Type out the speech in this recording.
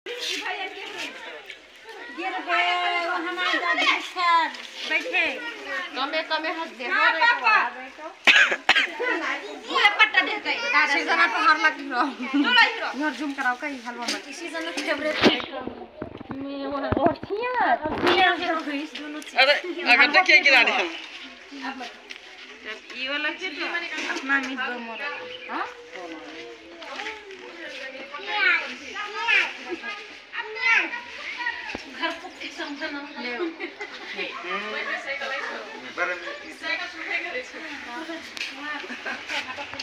बैठे कमे कमे हंस दे हां पापा ये पट्टा देते सीजन पर हार लग रहा चलो हीरो इधर जूम कराओ का हलवा में सीजन का फेवरेट मैं वो और थिया अरे अगर तक क्या गिरा रहे हम ये वाला के तो अपना मीट बमोरा हां